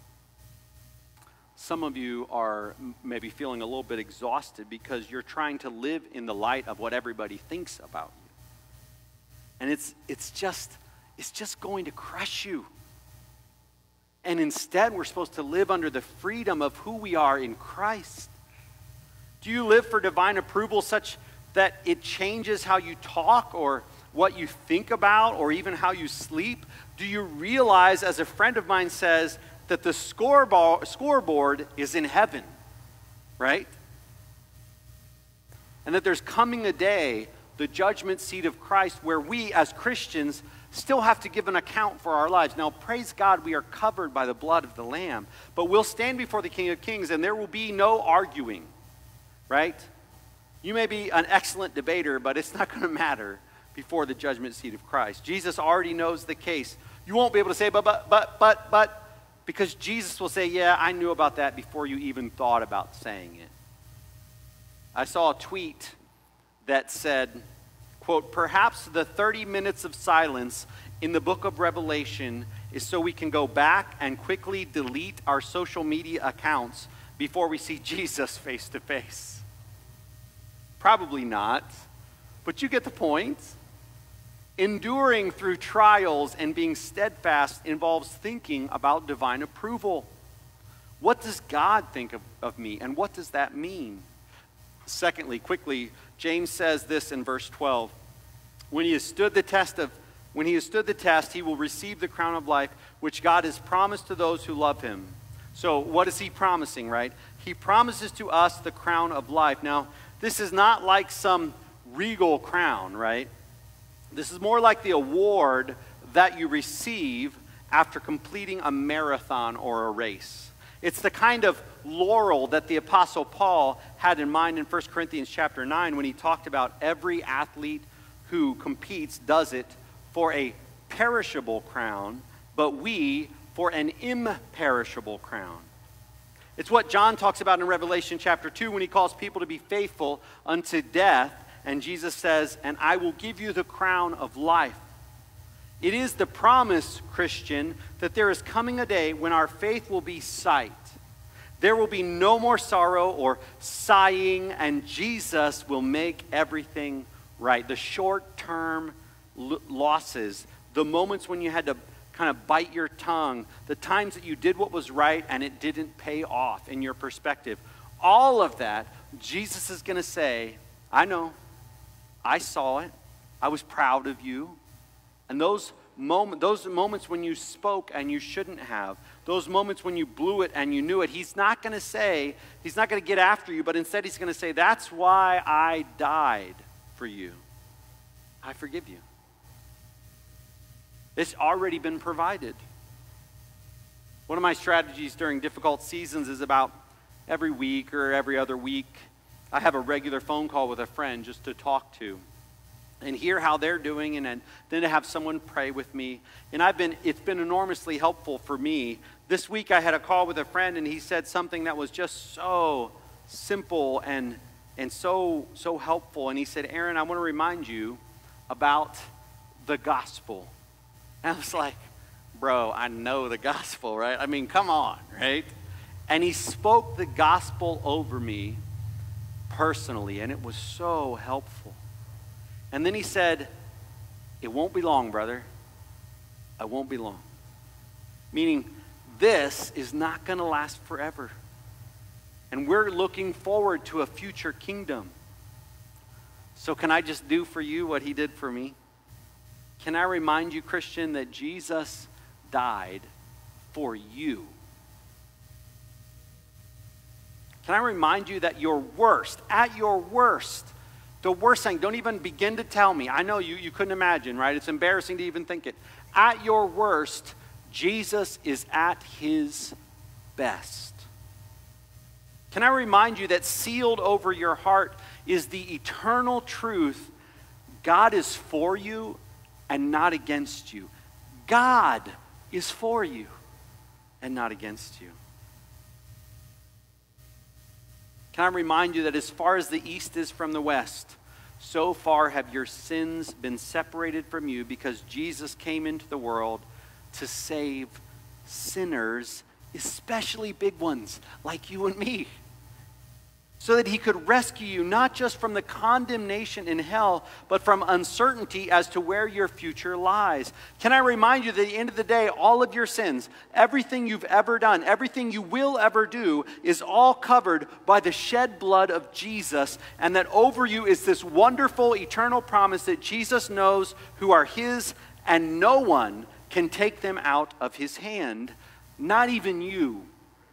Some of you are maybe feeling a little bit exhausted because you're trying to live in the light of what everybody thinks about you. And it's just going to crush you. And instead, we're supposed to live under the freedom of who we are in Christ. Do you live for divine approval such that it changes how you talk or what you think about or even how you sleep? Do you realize, as a friend of mine says, that the scoreboard is in heaven, right? And that there's coming a day, the judgment seat of Christ, where we as Christians still have to give an account for our lives. Now, praise God, we are covered by the blood of the Lamb, but we'll stand before the King of Kings and there will be no arguing, right? You may be an excellent debater, but it's not going to matter before the judgment seat of Christ. Jesus already knows the case. You won't be able to say, but, because Jesus will say, yeah, I knew about that before you even thought about saying it. I saw a tweet that said, quote, perhaps the 30 minutes of silence in the book of Revelation is so we can go back and quickly delete our social media accounts before we see Jesus face to face. Probably not, but you get the point. Enduring through trials and being steadfast involves thinking about divine approval. What does God think of me, and what does that mean? Secondly, quickly, James says this in verse 12. When he has stood the test, he will receive the crown of life, which God has promised to those who love him. So what is he promising, right? He promises to us the crown of life. Now, this is not like some regal crown, right? This is more like the award that you receive after completing a marathon or a race. It's the kind of laurel that the Apostle Paul had in mind in 1 Corinthians chapter 9 when he talked about every athlete who competes does it for a perishable crown, but we for an imperishable crown. It's what John talks about in Revelation chapter 2 when he calls people to be faithful unto death. And Jesus says, and I will give you the crown of life. It is the promise, Christian, that there is coming a day when our faith will be sight. There will be no more sorrow or sighing, and Jesus will make everything right. The short-term losses, the moments when you had to kind of bite your tongue, the times that you did what was right and it didn't pay off in your perspective, all of that, Jesus is going to say, I know. I saw it. I was proud of you. And those moments when you spoke and you shouldn't have, those moments when you blew it and you knew it, he's not going to get after you, but instead he's going to say, that's why I died for you. I forgive you. It's already been provided. One of my strategies during difficult seasons is about every week or every other week, I have a regular phone call with a friend just to talk to and hear how they're doing, and then to have someone pray with me. And it's been enormously helpful for me. This week I had a call with a friend, and he said something that was just so simple and so helpful. And he said, Aaron, I want to remind you about the gospel. And I was like, bro, I know the gospel, right? I mean, come on, right? And he spoke the gospel over me personally, and it was so helpful. And then he said, it won't be long, brother. It won't be long. Meaning, this is not going to last forever. And we're looking forward to a future kingdom. So can I just do for you what he did for me? Can I remind you, Christian, that Jesus died for you? Can I remind you that your worst, at your worst, the worst thing, don't even begin to tell me. I know you couldn't imagine, right? It's embarrassing to even think it. At your worst, Jesus is at his best. Can I remind you that sealed over your heart is the eternal truth: God is for you and not against you. God is for you and not against you. Can I remind you that as far as the east is from the west, so far have your sins been separated from you, because Jesus came into the world to save sinners, especially big ones like you and me, so that he could rescue you not just from the condemnation in hell, but from uncertainty as to where your future lies. Can I remind you that at the end of the day, all of your sins, everything you've ever done, everything you will ever do, is all covered by the shed blood of Jesus, and that over you is this wonderful eternal promise that Jesus knows who are his, and no one can take them out of his hand, not even you.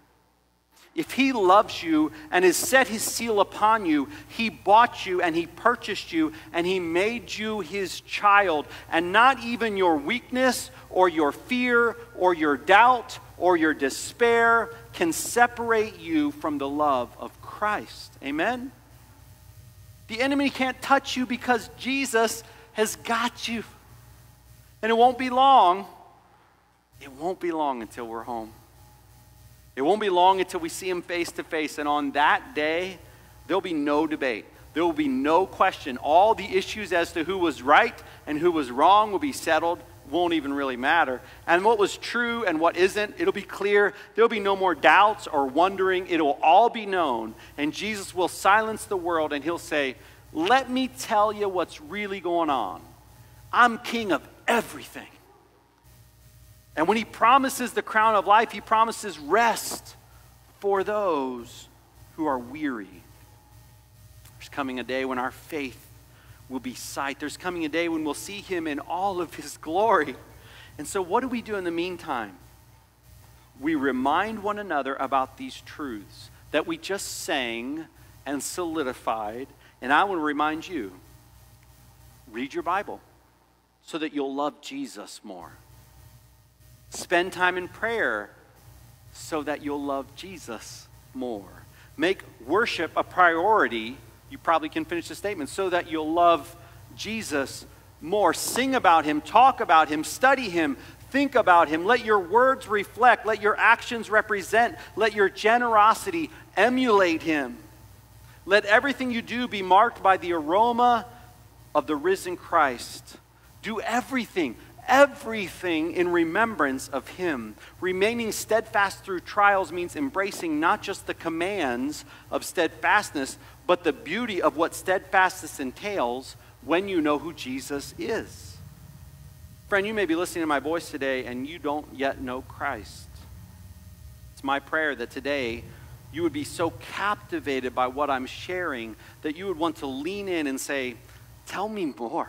If he loves you and has set his seal upon you, he bought you and he purchased you and he made you his child. And not even your weakness or your fear or your doubt or your despair can separate you from the love of Christ. Amen? The enemy can't touch you because Jesus has got you. And it won't be long. It won't be long until we're home. It won't be long until we see him face to face. And on that day, there'll be no debate. There will be no question. All the issues as to who was right and who was wrong will be settled. Won't even really matter. And what was true and what isn't, it'll be clear. There'll be no more doubts or wondering. It'll all be known. And Jesus will silence the world and he'll say, let me tell you what's really going on. I'm king of everything. And when he promises the crown of life, he promises rest for those who are weary. There's coming a day when our faith will be sight. There's coming a day when we'll see him in all of his glory. And so what do we do in the meantime? We remind one another about these truths that we just sang and solidified. And I want to remind you, read your Bible so that you'll love Jesus more. Spend time in prayer so that you'll love Jesus more. Make worship a priority. You probably can finish the statement. So that you'll love Jesus more. Sing about him, talk about him, study him, think about him. Let your words reflect, let your actions represent, let your generosity emulate him. Let everything you do be marked by the aroma of the risen Christ. Do everything in remembrance of him. Remaining steadfast through trials means embracing not just the commands of steadfastness, but the beauty of what steadfastness entails when you know who Jesus is. Friend, you may be listening to my voice today and you don't yet know Christ. It's my prayer that today you would be so captivated by what I'm sharing that you would want to lean in and say, tell me more.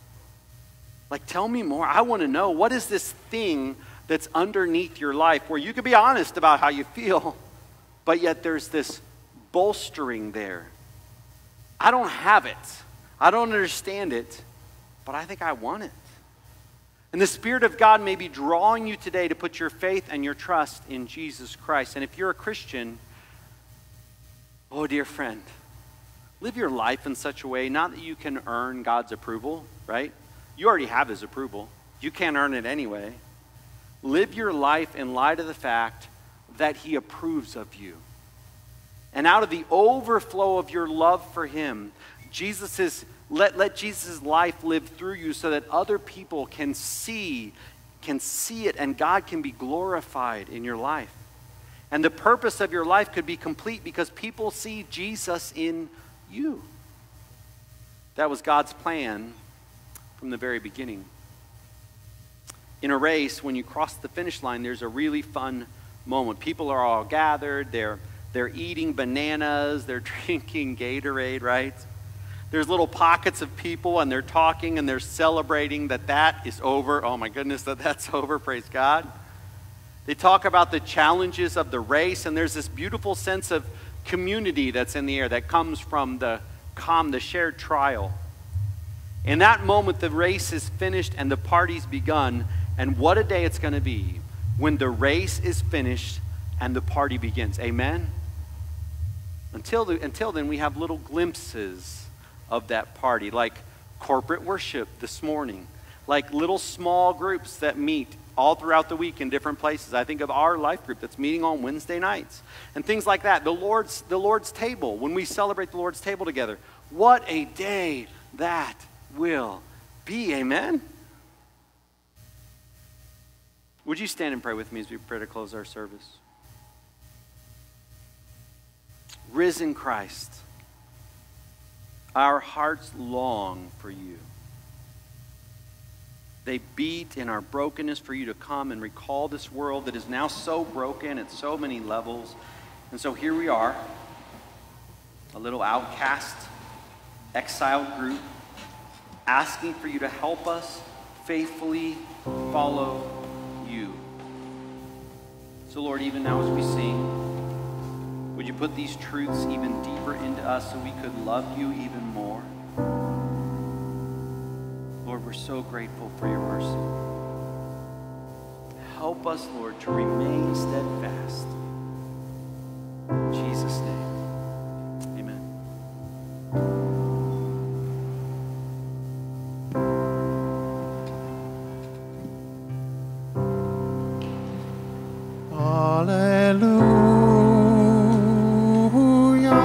Like, tell me more. I want to know, what is this thing that's underneath your life where you can be honest about how you feel, but yet there's this bolstering there. I don't have it. I don't understand it, but I think I want it. And the Spirit of God may be drawing you today to put your faith and your trust in Jesus Christ. And if you're a Christian, oh, dear friend, live your life in such a way, not that you can earn God's approval, right? You already have his approval. You can't earn it anyway. Live your life in light of the fact that he approves of you. And out of the overflow of your love for him, let Jesus' life live through you so that other people can see it, and God can be glorified in your life. And the purpose of your life could be complete because people see Jesus in you. That was God's plan from the very beginning. In a race, when you cross the finish line, there's a really fun moment. People are all gathered, they're eating bananas, they're drinking Gatorade, right? There's little pockets of people, and they're talking and they're celebrating that is over. Oh my goodness, that's over, praise God. They talk about the challenges of the race, and there's this beautiful sense of community that's in the air that comes from the shared trial. In that moment, the race is finished and the party's begun, and what a day it's going to be when the race is finished and the party begins. Amen? Until then, we have little glimpses of that party, like corporate worship this morning, like little small groups that meet all throughout the week in different places. I think of our life group that's meeting on Wednesday nights and things like that. The Lord's table, when we celebrate the Lord's table together, what a day that will be. Amen? Would you stand and pray with me as we pray to close our service? Risen Christ, our hearts long for you. They beat in our brokenness for you to come and recall this world that is now so broken at so many levels. And so here we are, a little outcast, exiled group, asking for you to help us faithfully follow you. So Lord, even now as we sing, would you put these truths even deeper into us so we could love you even more? Lord, we're so grateful for your mercy. Help us, Lord, to remain steadfast. In Jesus' name, amen. Hallelujah.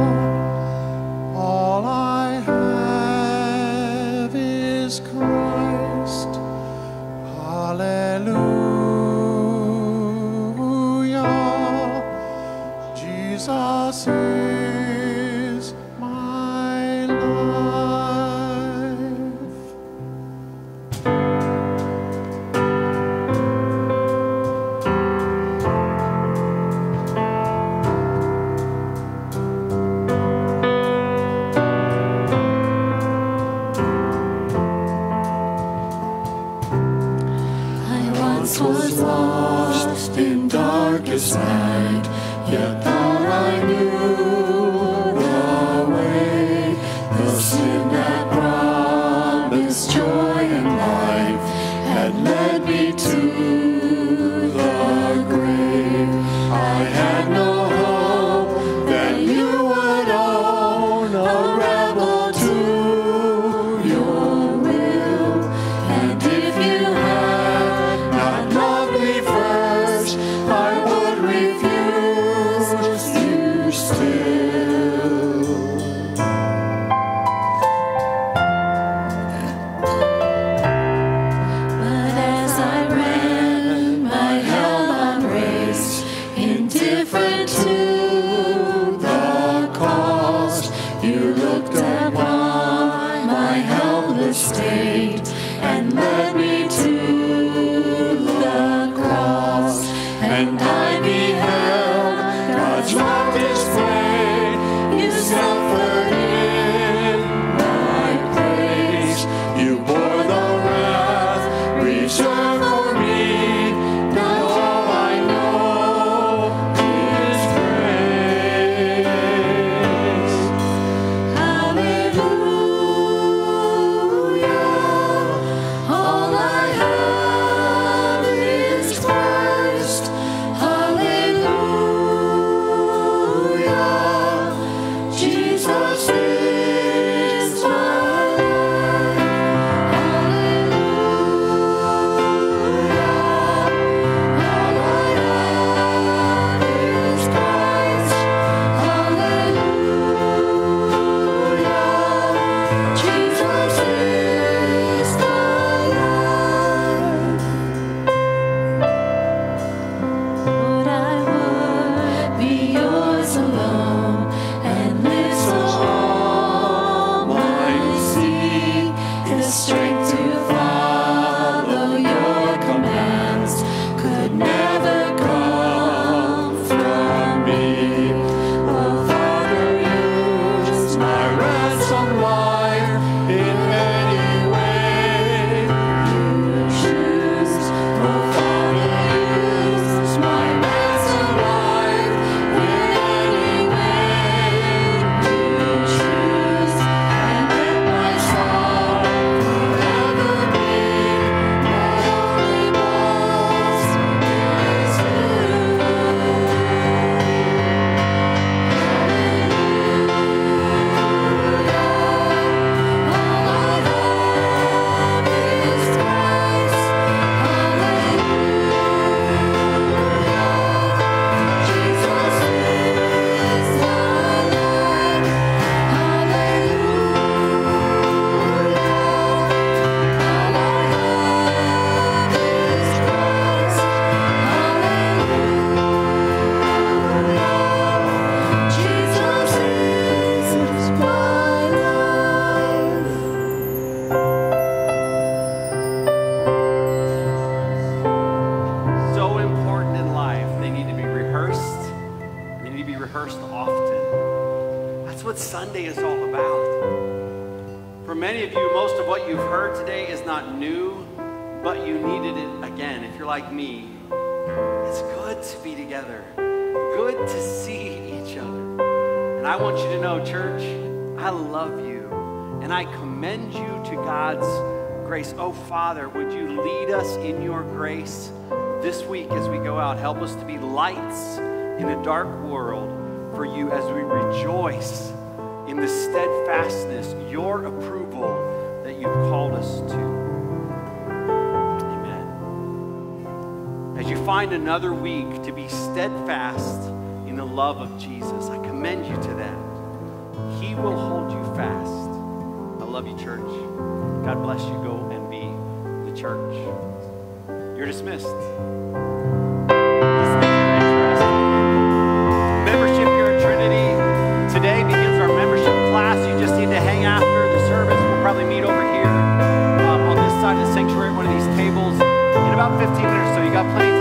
All I have is Christ. Hallelujah. Jesus is my life. I once was lost in darkest night, yet thought I knew the way. The sin that promised joy and life had led me to the grave. I had no hope that you would own, a rebel to your will. And if you had not loved me first, I would refuse you still. what you've heard today is not new, but you needed it again. If you're like me, it's good to be together, good to see each other. And I want you to know, church, I love you, and I commend you to God's grace. Oh, Father, would you lead us in your grace this week as we go out? Help us to be lights in a dark world for you as we rejoice in the steadfastness, your approval that you've called us to. Amen. As you find another week to be steadfast in the love of Jesus, I commend you to that. He will hold you fast. I love you, church. God bless you. Go and be the church. You're dismissed. Membership here at Trinity. Today begins our membership class. You just need to hang after the service. We'll probably meet over here on this side of the sanctuary at one of these tables in about 15 minutes or so. You got plenty of